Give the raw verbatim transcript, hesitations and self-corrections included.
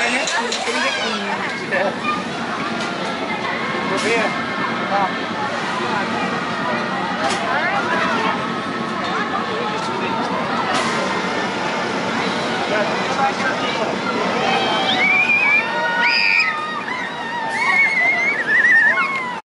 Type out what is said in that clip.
minutes and it's gonna get clean. Yeah. We're here. Come.